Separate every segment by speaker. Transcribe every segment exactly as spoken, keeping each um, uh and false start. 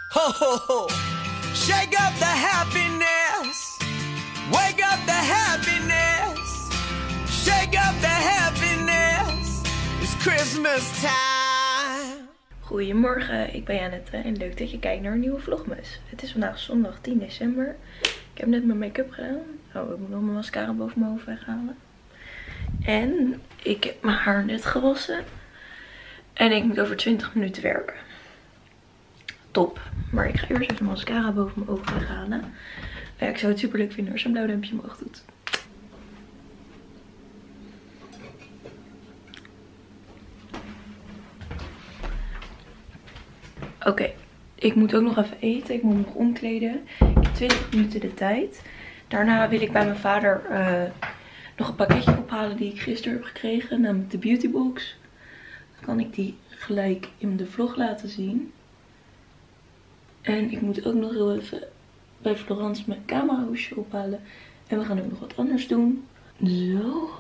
Speaker 1: Ho, ho, ho. Shake up the happiness. Wake up the happiness. Shake up the happiness. It's Christmas time.
Speaker 2: Goedemorgen, ik ben Janette en leuk dat je kijkt naar een nieuwe vlogmas. Het is vandaag zondag tien december. Ik heb net mijn make-up gedaan. Oh, ik moet nog mijn mascara boven mijn hoofd weghalen. En ik heb mijn haar net gewassen. En ik moet over twintig minuten werken. Top. Maar ik ga eerst even mijn mascara boven mijn ogen weghalen. Ja, ik zou het super leuk vinden als je een blauw duimpje omhoog doet. Oké, okay. Ik moet ook nog even eten. Ik moet me nog omkleden. Ik heb twintig minuten de tijd. Daarna wil ik bij mijn vader uh, nog een pakketje ophalen die ik gisteren heb gekregen. Namelijk de beautybox. Dan kan ik die gelijk in de vlog laten zien. En ik moet ook nog heel even bij Florence mijn camerahoesje ophalen. En we gaan ook nog wat anders doen. Zo.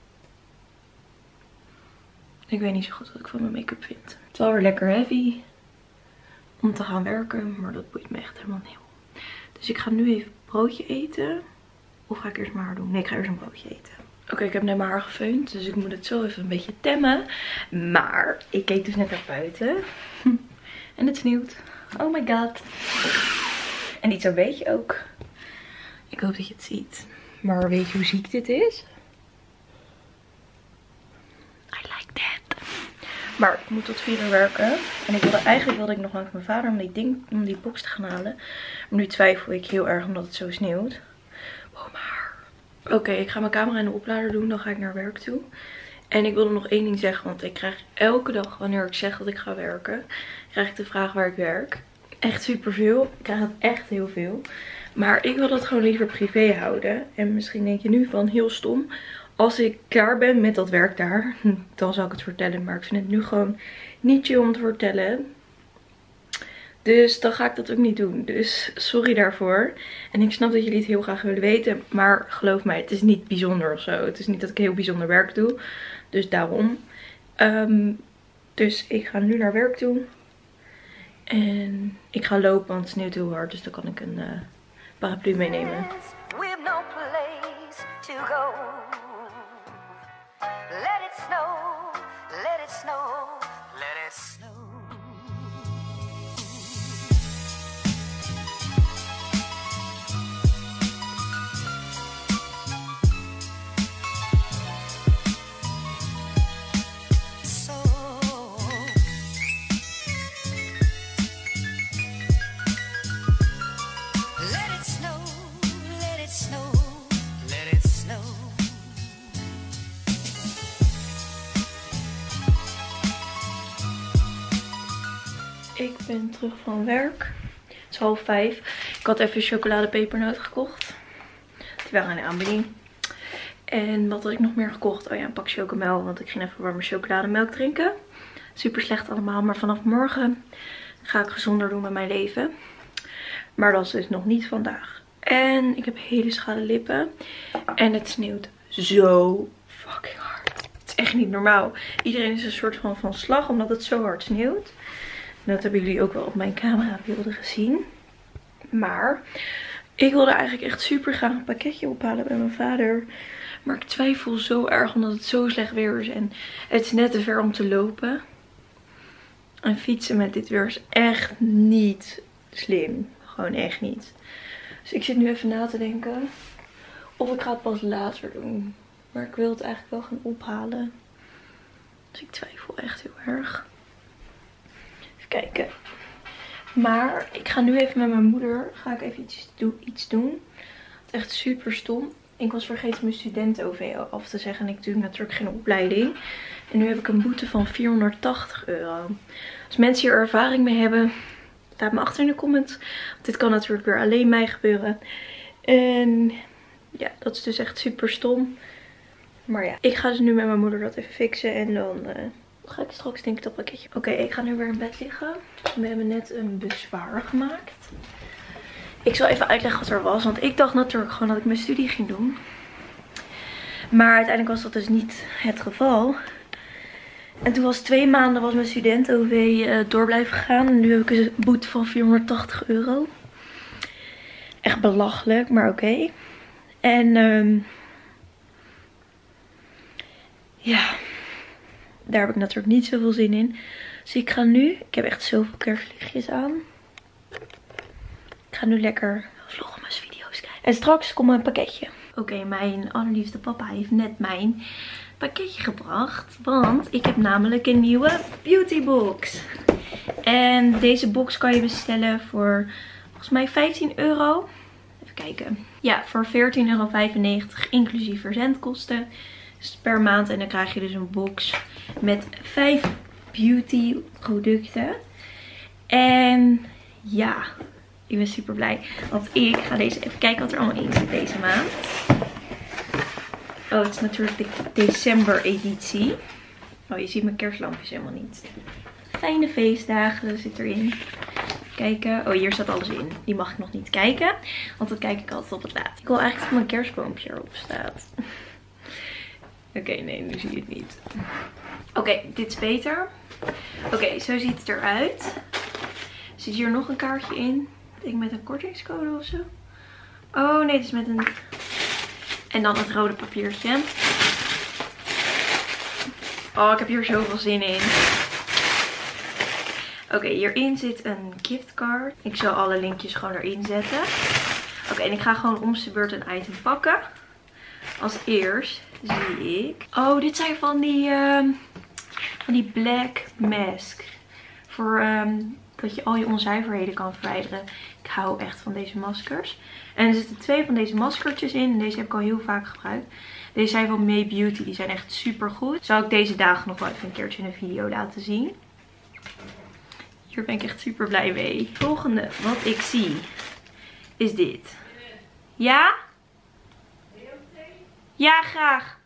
Speaker 2: Ik weet niet zo goed wat ik van mijn make-up vind. Het is wel weer lekker heavy om te gaan werken, maar dat boeit me echt helemaal niet. Dus ik ga nu even een broodje eten. Of ga ik eerst mijn haar doen? Nee, ik ga eerst een broodje eten. Oké, okay, ik heb net mijn haar gefeund, dus ik moet het zo even een beetje temmen. Maar ik keek dus net naar buiten. En het sneeuwt. Oh my god. En niet zo'n beetje ook. Ik hoop dat je het ziet. Maar weet je hoe ziek dit is? I like that. Maar ik moet tot vier uur werken. En ik wilde, eigenlijk wilde ik nog langs mijn vader om die, ding, om die box te gaan halen. Maar nu twijfel ik heel erg omdat het zo sneeuwt. Wow, maar. Oké, okay, ik ga mijn camera in de oplader doen. Dan ga ik naar werk toe. En ik wilde nog één ding zeggen. Want ik krijg elke dag wanneer ik zeg dat ik ga werken. Krijg ik de vraag waar ik werk. Echt superveel. Ik krijg het echt heel veel. Maar ik wil dat gewoon liever privé houden. En misschien denk je nu van heel stom. Als ik klaar ben met dat werk daar, dan zal ik het vertellen. Maar ik vind het nu gewoon niet chill om te vertellen. Dus dan ga ik dat ook niet doen. Dus sorry daarvoor. En ik snap dat jullie het heel graag willen weten. Maar geloof mij, het is niet bijzonder of zo. Het is niet dat ik heel bijzonder werk doe. Dus daarom. Um, dus ik ga nu naar werk toe. En ik ga lopen, want het sneeuwt heel hard. Dus dan kan ik een uh, paraplu meenemen. We have no place to go. Let it snow, let it snow, let it snow. Ik ben terug van werk. Het is half vijf. Ik had even chocoladepepernoot gekocht. Die waren in de aanbieding. En wat had ik nog meer gekocht? Oh ja, een pak chocomel. Want ik ging even warme chocolademelk drinken. Super slecht allemaal. Maar vanaf morgen ga ik gezonder doen met mijn leven. Maar dat is dus nog niet vandaag. En ik heb hele schale lippen. En het sneeuwt zo fucking hard. Het is echt niet normaal. Iedereen is een soort van van slag omdat het zo hard sneeuwt. Dat hebben jullie ook wel op mijn camerabeelden gezien. Maar ik wilde eigenlijk echt super graag een pakketje ophalen bij mijn vader. Maar ik twijfel zo erg omdat het zo slecht weer is. En het is net te ver om te lopen. En fietsen met dit weer is echt niet slim. Gewoon echt niet. Dus ik zit nu even na te denken. Of ik ga het pas later doen. Maar ik wil het eigenlijk wel gaan ophalen. Dus ik twijfel echt heel erg. Kijken. Maar ik ga nu even met mijn moeder. Ga ik even iets, do iets doen. Het is echt super stom. Ik was vergeten mijn studenten-O V af te zeggen. En ik doe natuurlijk geen opleiding. En nu heb ik een boete van vierhonderdtachtig euro. Als mensen hier ervaring mee hebben, laat me achter in de comments. Want dit kan natuurlijk weer alleen mij gebeuren. En ja, dat is dus echt super stom. Maar ja, ik ga dus nu met mijn moeder dat even fixen. En dan Uh, ga ik straks denk ik dat pakketje. Oké, okay, ik ga nu weer in bed liggen. We hebben net een bezwaar gemaakt. Ik zal even uitleggen wat er was. Want ik dacht natuurlijk gewoon dat ik mijn studie ging doen. Maar uiteindelijk was dat dus niet het geval. En toen was twee maanden was mijn student-O W uh, door blijven gaan. En nu heb ik een boete van vierhonderdtachtig euro. Echt belachelijk, maar oké. Okay. En um, ja, daar heb ik natuurlijk niet zoveel zin in. Dus ik ga nu, ik heb echt zoveel kerstlichtjes aan. Ik ga nu lekker vlogmas video's kijken. En straks komt mijn pakketje. Oké, okay, mijn allerliefste papa heeft net mijn pakketje gebracht. Want ik heb namelijk een nieuwe beautybox. En deze box kan je bestellen voor volgens mij vijftien euro. Even kijken. Ja, voor veertien euro vijfennegentig inclusief verzendkosten. Dus per maand. En dan krijg je dus een box met vijf beauty producten. En ja, ik ben super blij. Want ik ga deze even kijken wat er allemaal in zit deze maand. Oh, het is natuurlijk de december editie. Oh, je ziet mijn kerstlampjes helemaal niet. Fijne feestdagen zit erin. Kijken. Oh, hier staat alles in. Die mag ik nog niet kijken. Want dat kijk ik altijd op het laatst. Ik wil eigenlijk dat mijn kerstboompje erop staat. Oké, okay, nee, nu zie je het niet. Oké, okay, dit is beter. Oké, okay, zo ziet het eruit. Er zit hier nog een kaartje in. Ik denk met een kortingscode of zo. Oh nee, het is met een... En dan het rode papiertje. Oh, ik heb hier zoveel zin in. Oké, okay, hierin zit een giftcard. Ik zal alle linkjes gewoon erin zetten. Oké, okay, en ik ga gewoon om de beurt een item pakken. Als eerst zie ik... Oh, dit zijn van die, um, van die black mask. Voor um, dat je al je onzuiverheden kan verwijderen. Ik hou echt van deze maskers. En er zitten twee van deze maskertjes in. En deze heb ik al heel vaak gebruikt. Deze zijn van May Beauty. Die zijn echt super goed. Zal ik deze dagen nog wel even een keertje in een video laten zien. Hier ben ik echt super blij mee. Het volgende wat ik zie is dit. Ja? Ja, graag.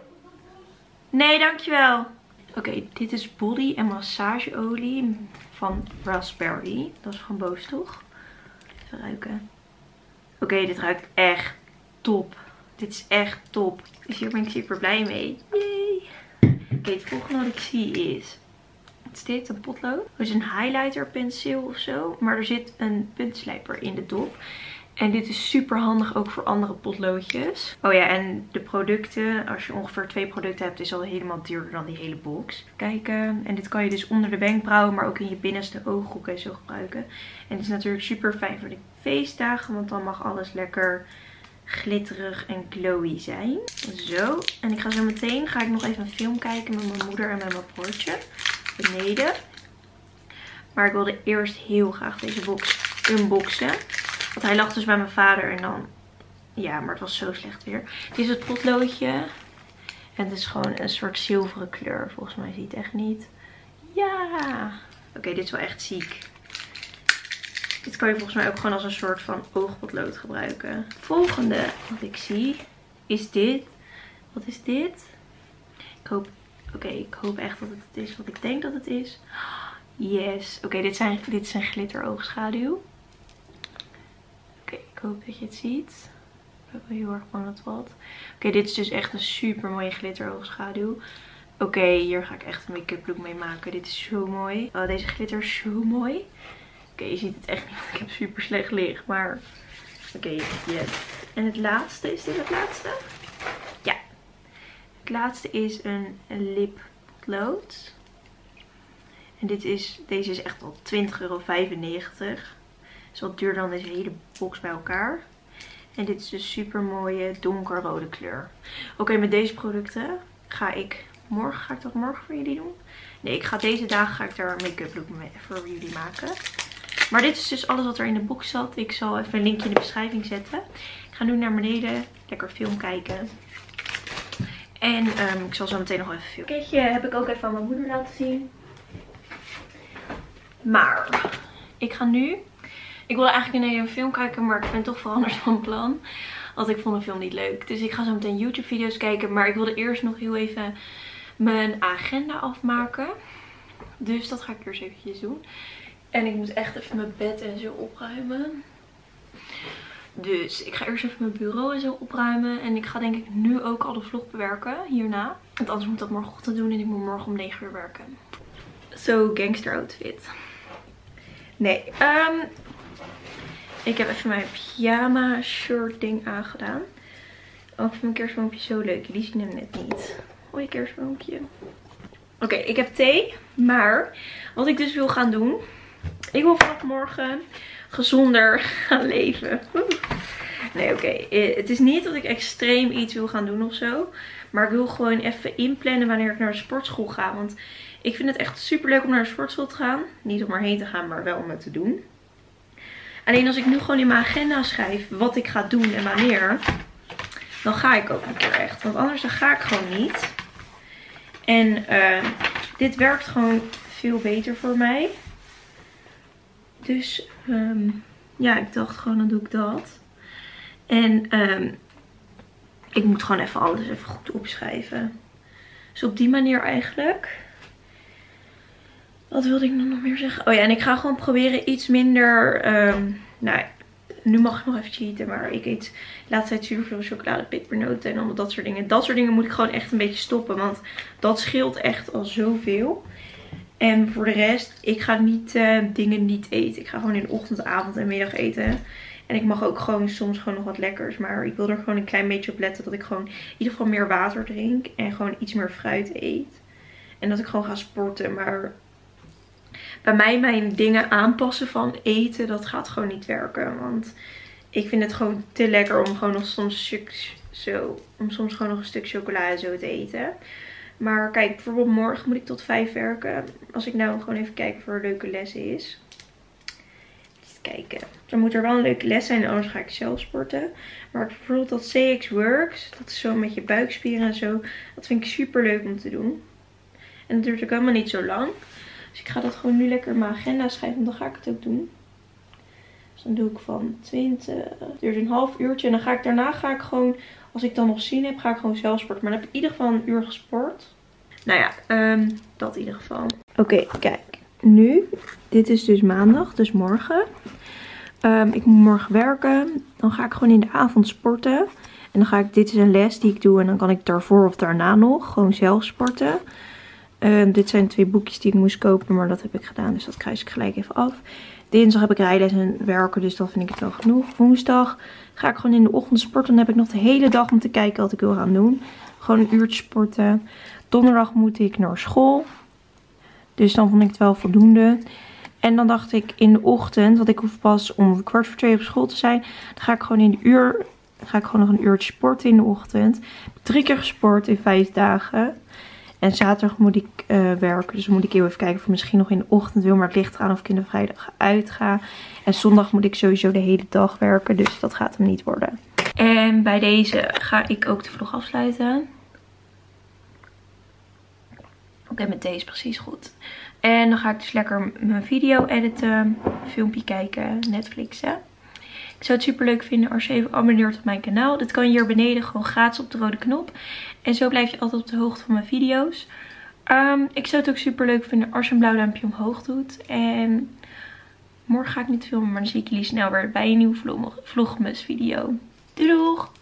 Speaker 2: Nee, dankjewel. Oké, okay, dit is body en massageolie van Raspberry. Dat is van Boos, toch? Even ruiken. Oké, okay, dit ruikt echt top. Dit is echt top. Dus hier ben ik super blij mee. Yay. Oké, okay, het volgende wat ik zie is... Wat is dit? Een potlood. Het is een highlighter penseel of zo. Maar er zit een puntslijper in de dop. En dit is super handig ook voor andere potloodjes. Oh ja, en de producten. Als je ongeveer twee producten hebt, is al helemaal duurder dan die hele box. Kijken. En dit kan je dus onder de wenkbrauwen, maar ook in je binnenste ooghoek en zo gebruiken. En het is natuurlijk super fijn voor de feestdagen. Want dan mag alles lekker glitterig en glowy zijn. Zo. En ik ga zo meteen ga ik nog even een film kijken met mijn moeder en met mijn broertje. Beneden. Maar ik wilde eerst heel graag deze box unboxen. Want hij lag dus bij mijn vader en dan... Ja, maar het was zo slecht weer. Dit is het potloodje. En het is gewoon een soort zilveren kleur. Volgens mij zie je het echt niet. Ja! Oké, okay, dit is wel echt ziek. Dit kan je volgens mij ook gewoon als een soort van oogpotlood gebruiken. Het volgende wat ik zie is dit. Wat is dit? Ik hoop... Oké, okay, ik hoop echt dat het het is wat ik denk dat het is. Yes. Oké, okay, dit, zijn, dit is een glitter oogschaduw. Oké, okay, ik hoop dat je het ziet. Ik ben wel heel erg bang dat het valt. Oké, okay, dit is dus echt een super mooie glitter oogschaduw. Oké, okay, hier ga ik echt een make-up look mee maken. Dit is zo mooi. Oh, deze glitter is zo mooi. Oké, okay, je ziet het echt niet, want ik heb super slecht licht. Maar oké, okay, yes. En het laatste, is dit het laatste? Ja. Het laatste is een, een lippotlood. En dit is, deze is echt al twintig euro vijfennegentig. Is wat duurder dan deze hele box bij elkaar. En dit is dus super mooie donkerrode kleur. Oké, okay, met deze producten ga ik morgen, ga ik dat morgen voor jullie doen? Nee, ik ga deze dagen ga ik daar een make-up look mee voor jullie maken. Maar dit is dus alles wat er in de box zat. Ik zal even een linkje in de beschrijving zetten. Ik ga nu naar beneden, lekker film kijken. En um, ik zal zo meteen nog even filmen. Het pakketje heb ik ook even aan mijn moeder laten zien. Maar ik ga nu... Ik wilde eigenlijk een film kijken, maar ik ben toch veranderd van plan. Want ik vond de film niet leuk. Dus ik ga zo meteen YouTube video's kijken. Maar ik wilde eerst nog heel even mijn agenda afmaken. Dus dat ga ik eerst eventjes doen. En ik moet echt even mijn bed en zo opruimen. Dus ik ga eerst even mijn bureau en zo opruimen. En ik ga denk ik nu ook al de vlog bewerken hierna. Want anders moet ik dat morgenochtend doen en ik moet morgen om negen uur werken. Zo, so, gangster outfit. Nee, um, ik heb even mijn pyjama shirt ding aangedaan. Oh, ik vind mijn kerstboompje zo leuk. Jullie zien hem net niet. Hoi kerstboompje. Oké, okay, ik heb thee. Maar wat ik dus wil gaan doen. Ik wil vanaf morgen gezonder gaan leven. Nee, oké. Okay. Het is niet dat ik extreem iets wil gaan doen of zo. Maar ik wil gewoon even inplannen wanneer ik naar de sportschool ga. Want ik vind het echt super leuk om naar de sportschool te gaan. Niet om erheen te gaan, maar wel om het te doen. Alleen als ik nu gewoon in mijn agenda schrijf wat ik ga doen en wanneer. Dan ga ik ook een keer echt. Want anders dan ga ik gewoon niet. En uh, dit werkt gewoon veel beter voor mij. Dus um, ja, ik dacht gewoon dan doe ik dat. En um, ik moet gewoon even alles even goed opschrijven. Dus op die manier eigenlijk. Wat wilde ik nog meer zeggen? Oh ja, en ik ga gewoon proberen iets minder. Um, nou, nu mag ik nog even cheaten. Maar ik eet de laatste tijd super veel chocolade, pepernoten en allemaal dat soort dingen. Dat soort dingen moet ik gewoon echt een beetje stoppen. Want dat scheelt echt al zoveel. En voor de rest, ik ga niet uh, dingen niet eten. Ik ga gewoon in de ochtend, avond en middag eten. En ik mag ook gewoon soms gewoon nog wat lekkers. Maar ik wil er gewoon een klein beetje op letten dat ik gewoon in ieder geval meer water drink. En gewoon iets meer fruit eet. En dat ik gewoon ga sporten. Maar bij mij mijn dingen aanpassen van eten, dat gaat gewoon niet werken. Want ik vind het gewoon te lekker om gewoon nog soms, stuk, zo, om soms gewoon nog een stuk chocolade zo te eten. Maar kijk, bijvoorbeeld morgen moet ik tot vijf werken. Als ik nou gewoon even kijk of er een leuke les is. Even kijken. Er moet er wel een leuke les zijn, anders ga ik zelf sporten. Maar bijvoorbeeld dat C X Works, dat is zo met je buikspieren en zo. Dat vind ik super leuk om te doen. En dat duurt ook helemaal niet zo lang. Dus ik ga dat gewoon nu lekker in mijn agenda schrijven, want dan ga ik het ook doen. Dus dan doe ik van twintig, het duurt een half uurtje. En dan ga ik daarna ga ik gewoon, als ik dan nog zin heb, ga ik gewoon zelf sporten. Maar dan heb ik in ieder geval een uur gesport. Nou ja, um, dat in ieder geval. Oké, okay, kijk. Nu, dit is dus maandag, dus morgen. Um, ik moet morgen werken. Dan ga ik gewoon in de avond sporten. En dan ga ik, dit is een les die ik doe. En dan kan ik daarvoor of daarna nog gewoon zelf sporten. Um, dit zijn twee boekjes die ik moest kopen, maar dat heb ik gedaan. Dus dat kruis ik gelijk even af. Dinsdag heb ik rijles en werken, dus dat vind ik het wel genoeg. Woensdag ga ik gewoon in de ochtend sporten. Dan heb ik nog de hele dag om te kijken wat ik wil gaan doen. Gewoon een uurtje sporten. Donderdag moet ik naar school. Dus dan vond ik het wel voldoende. En dan dacht ik in de ochtend, want ik hoef pas om kwart voor twee op school te zijn. Dan ga ik gewoon in de uur, dan ga ik gewoon nog een uurtje sporten in de ochtend. Ik heb drie keer gesport in vijf dagen. En zaterdag moet ik uh, werken. Dus dan moet ik heel even kijken of ik misschien nog in de ochtend wil. Maar het ligt eraan of ik in de vrijdag uitga. En zondag moet ik sowieso de hele dag werken. Dus dat gaat hem niet worden. En bij deze ga ik ook de vlog afsluiten. Oké, okay, met deze precies goed. En dan ga ik dus lekker mijn video editen. Filmpje kijken. Netflixen. Ik zou het super leuk vinden als je even abonneert op mijn kanaal. Dat kan hier beneden gewoon gratis op de rode knop. En zo blijf je altijd op de hoogte van mijn video's. Um, ik zou het ook super leuk vinden als je een blauw duimpje omhoog doet. En morgen ga ik niet filmen, maar dan zie ik jullie snel weer bij een nieuwe vlogmas video. Doei doeg!